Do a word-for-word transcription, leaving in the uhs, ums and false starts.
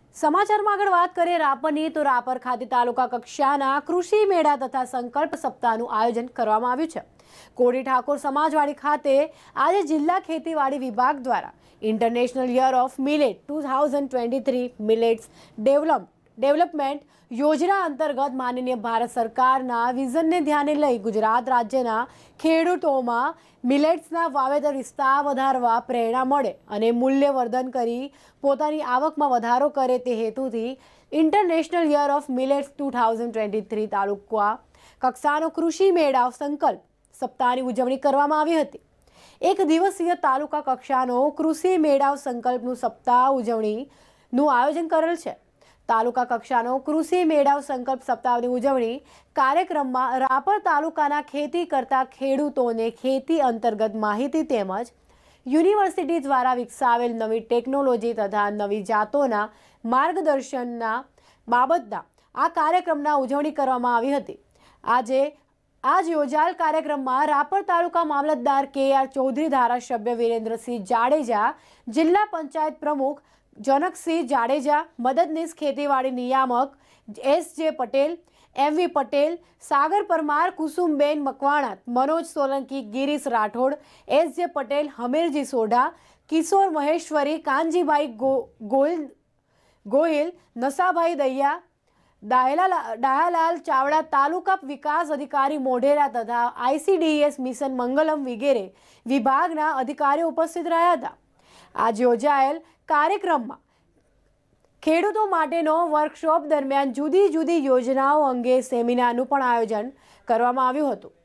સમાચારમાં આગળ વાત કરીએ રાપરની તો રાપર ખાતે તાલુકા કક્ષાના કૃષિ મેળા તથા સંકલ્પ સપ્તાહનું આયોજન કરવામાં આવ્યું છે। કોડી ઠાકોર સમાજવાડી ખાતે આજે જિલ્લા ખેતીવાડી વિભાગ દ્વારા international year of millet two thousand twenty three millets develop development યોજના અંતર્ગત માનનીય ભારત સરકારના વિઝનને ધ્યાને લઈ ગુજરાત રાજ્યના ખેડૂતોમાં મિલેટ્સના વાવેતર વિસ્તાર વધારવા પ્રેરણા મળે અને મૂલ્યવર્ધન કરી પોતાની આવકમાં વધારો કરે તે હેતુથી international year of millets two thousand twenty three તાલુકા કક્ષાનો કૃષિ મેળાવ સંકલ્પ સપ્તાહની ઉજવણી કરવામાં આવી હતી। એક દિવસીય તાલુકા કક્ષાનો કૃષિ મેળાવ સંકલ્પનું સપ્તાહ ઉજવણીનું આયોજન કરેલ છે। તાલુકા કક્ષાનો કૃષિ મેળાવ સંકલ્પ સપ્તાહની ઉજવણી કાર્યક્રમમાં રાપર તાલુકાના ખેતી કરતા ખેડૂતોને ખેતી અંતર્ગત માહિતી તેમજ યુનિવર્સિટી દ્વારા વિકસાવેલ નવી ટેકનોલોજી તથા નવી જાતોના માર્ગદર્શનના બાબતના આ કાર્યક્રમના ઉજવણી કરવામાં આવી હતી। આજે આજ યોજાયેલ કાર્યક્રમમાં રાપર તાલુકા મામલતદાર કે આર ચૌધરી, ધારાસભ્ય વિરેન્દ્રસિંહ જાડેજા, જિલ્લા પંચાયત પ્રમુખ જનકસિંહ જાડેજા, મદદનીશ ખેતીવાડી નિયામક S J Patel, M V Patel, Sagar Parmar, Kusumben Makwana, Manoj Solanki, Girish Rathod, S J Patel, Hamirji Sodha, કિશોર મહેશ્વરી, કાનજીભાઈ ગોહિલ ગોહિલ, નસાભાઈ દૈયા, ડાયાલાલ ચાવડા, તાલુકા વિકાસ અધિકારી મોઢેરા તથા આઈસીડીએસ મિશન મંગલમ વગેરે વિભાગના અધિકારીઓ ઉપસ્થિત રહ્યા હતા। આજે યોજાયેલ કાર્યક્રમમાં ખેડૂતો માટેનો વર્કશોપ દરમિયાન જુદી જુદી યોજનાઓ અંગે સેમિનારનું પણ આયોજન કરવામાં આવ્યું હતું।